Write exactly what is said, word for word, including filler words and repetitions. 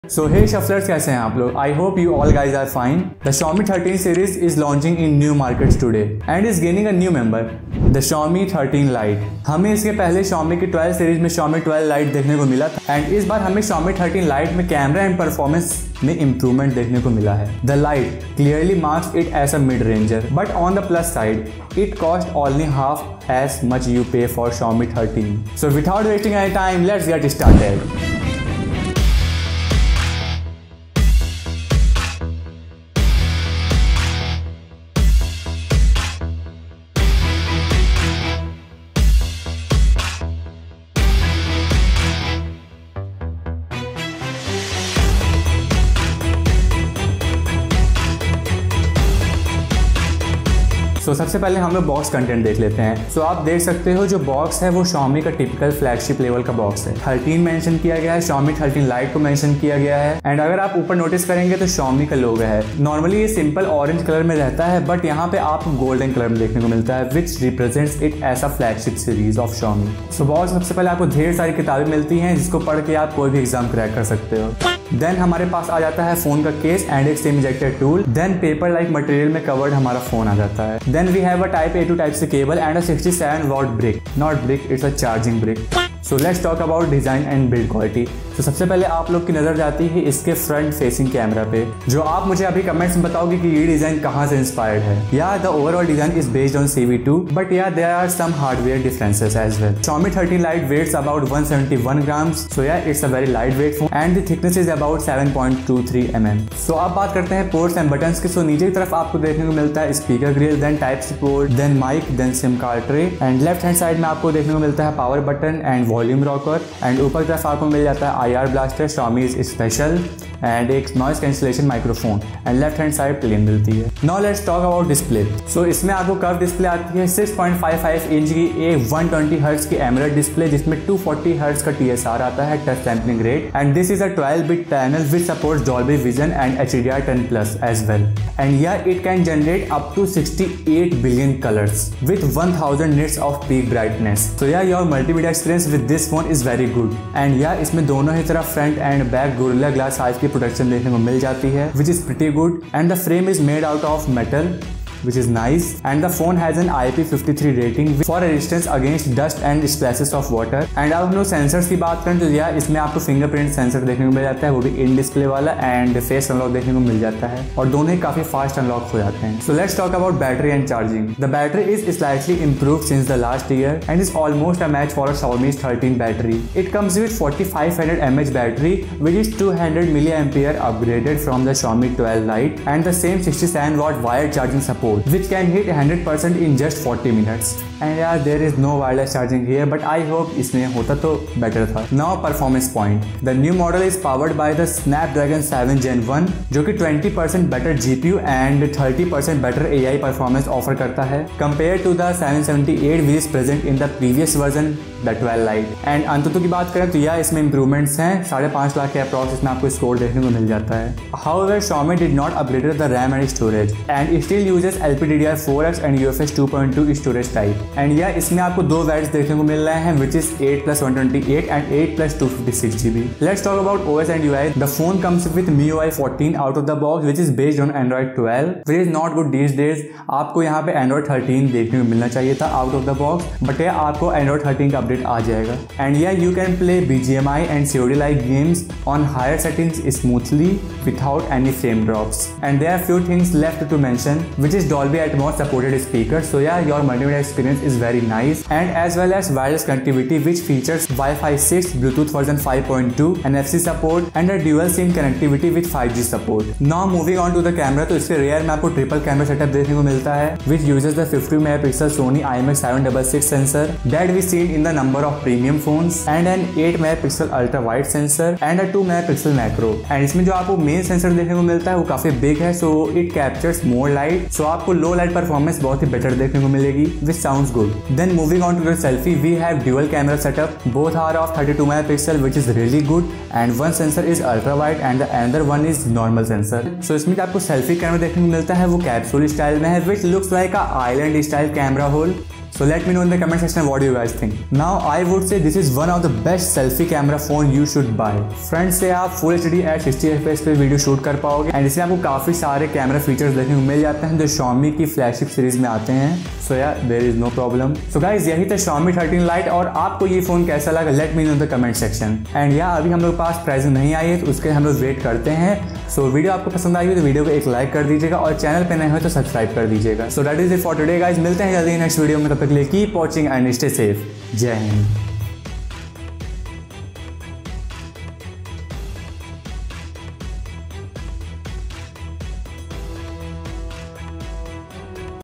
So hey shufflers, कैसे हैं आप लोग? I hope you all guys are fine. The Xiaomi thirteen series is launching in new markets today and is gaining a new member, the Xiaomi thirteen Lite. हमें इसके पहले Xiaomi की twelve series में Xiaomi twelve Lite देखने को मिला था and इस बार हमें Xiaomi थर्टीन Lite में कैमरा एंड परफॉर्मेंस में इम्प्रूवमेंट देखने को मिला है. The Lite clearly marks it as a mid-ranger, but on the plus side, it cost only half as much you pay for Xiaomi thirteen. So without wasting any time, let's get started. So so, सबसे पहले हम लोग box content देख लेते हैं. सो so, आप देख सकते हो जो बॉक्स है वो Xiaomi का टिपिकल फ्लैगशिप लेवल का बॉक्स है. थर्टीन मेंशन किया गया है, Xiaomi थर्टीन Lite को मेंशन किया गया है एंड अगर आप ऊपर नोटिस करेंगे तो Xiaomi का लोगो है. नॉर्मली ये सिंपल ऑरेंज कलर में रहता है बट यहाँ पे आपको गोल्डन कलर में देखने को मिलता है which represents it as a flagship series of Xiaomi. So box सबसे पहले आपको ढेर सारी किताबें मिलती हैं जिसको पढ़ के आप कोई भी एग्जाम क्रैक कर सकते हो. देन हमारे पास आ जाता है फोन का केस एंड एक SIM ejector tool. Then paper like material में कवर्ड हमारा फोन आ जाता है. Then we have a type A to type C cable and a sixty seven watt brick. Not brick, it's a charging brick. So let's talk about design and build quality. तो सबसे पहले आप लोग की नजर जाती है इसके फ्रंट फेसिंग कैमरा पे, जो आप मुझे अभी कमेंट्स में बताओगे कि ये डिजाइन कहाँ से इंस्पायर्ड है. Yeah the overall design is based on Civi two but yeah there are some hardware differences as well. Xiaomi thirteen Lite weighs about one seventy-one grams, so yeah, it's a very lightweight phone and the thickness is about seven point two three millimeters. So अब बात करते हैं ports and buttons की. सो नीचे की तरफ आपको देखने को मिलता है speaker grill, then type C port, then mic, then SIM card tray and left hand side में आपको देखने को मिलता है power button and volume rocker and ऊपर की तरफ आपको मिल जाता है I R blaster, Xiaomi special and एक noise cancellation microphone and left hand side plain मिलती है. Now let's talk about display. So इसमें आपको कर्व डिस्प्ले आती है six point five five inch की एक वन ट्वेंटी हर्ट्ज की एमोलेड डिस्प्ले जिसमें टू फोर्टी हर्ट्ज का टी एस आर आता है, touch sampling rate and this is a twelve bit panel which supports Dolby Vision and H D R ten plus as well and yeah it can generate up to sixty eight billion colours with one thousand nits of peak brightness. So yeah your multimedia experience with this phone is very good and yeah इसमें दोनों ही तरफ front and back Gorilla Glass five की protection देखने को मिल जाती है which is pretty good and the frame is made out of metal which is nice and the phone has an I P fifty three rating for resistance against dust and splashes of water. and अब हम लोग sensors की बात करें तो यार इसमें आपको फिंगरप्रिंट सेंसर देखने को मिल जाता है, वो भी इन डिस्प्ले वाला एंड फेस अनलॉक देखने को मिल जाता है और दोनों ही काफी फास्ट अनलॉक हो जाते हैं. So let's talk about battery and charging. The battery is slightly improved since the last year and is almost a match for Xiaomi thirteen battery. It comes with forty five hundred M H battery which is two hundred milliampere upgraded from the Xiaomi twelve Lite and the same sixty seven watt wired charging support which can hit one hundred percent in just forty minutes. and yeah, there is no wireless charging here but I hope इसमें होता तो better था. now performance point. the new model is powered by the Snapdragon seven Gen one जो कि twenty percent better G P U and thirty percent better A I performance offer करता है compared to the seven seventy eight which is present in the previous version the twelve Lite. and AnTuTu की बात करें तो यह इसमें improvements हैं, साढ़े पाँच लाख के अप्रॉक्स इसमें आपको स्कोर देखने को मिल जाता है. however Xiaomi did not upgrade the RAM and storage and it still uses L P D D R four X and U F S two point two storage type. And यह इसमें आपको दो variants देखने को मिल रहे हैं which is eight plus one twenty eight and eight plus two fifty six G B. Let's talk about O S and U I. The phone comes with M I U I fourteen out of the box which is based on Android twelve which is not good these days. आपको यहाँ पे Android thirteen देखने को मिलना चाहिए था out of the box but यह आपको Android थर्टीन का अपडेट आ जाएगा. And yeah, you can play B G M I and C O D like games on higher settings smoothly without any frame drops. And there are few things left to mention which is Dolby Atmos supported speakers. So yeah, your multimedia experience is very nice and as well as wireless connectivity which features Wi-Fi six, Bluetooth version five point two, N F C support and a dual SIM connectivity with five G support. Now moving on to the camera. तो इसके rear में आपको triple camera setup देखने को मिलता है which uses the fifty megapixel Sony I M X seven six six sensor that we seen in the number of premium phones and an eight megapixel ultra wide sensor and a two megapixel macro. and इसमें जो आपको main sensor देखने को मिलता है वो काफी big है so it captures more light, so आपको लो लाइट परफॉर्मेंस बहुत ही बेटर देखने को मिलेगी which sounds good. then moving on to the selfie, we have dual camera setup, both are of thirty two megapixel which is really good and one sensor is ultra wide and the another one is normal sensor. so इसमें जो आपको selfie camera देखने को मिलता है वो capsule style में है which looks like a island style camera hole So let me know in the comment section what do you guys think. Now I would say this is one of the best selfie camera phone you should buy. Front से आप full H D at sixty F P S पे video shoot कर पाओगे and इसमें आपको काफी सारे camera features देखने को मिल जाते हैं जो Xiaomi की फ्लैगशिप सीरीज में आते हैं. So yeah there is no problem. So guys यही था Xiaomi थर्टीन Lite और आपको ये फोन कैसा लगा let me know in the comment section. And yeah अभी हम लोग पास प्राइसिंग नहीं आई है तो उसके हम लोग वेट करते हैं. सो so, वीडियो आपको पसंद आई तो वीडियो को एक लाइक कर दीजिएगा और चैनल पे नए हो तो सब्सक्राइब कर दीजिएगा. So that is it for today guys. मिलते हैं जल्दी नेक्स्ट वीडियो में. तब तक के लिए keep watching and stay safe. जय हिंद.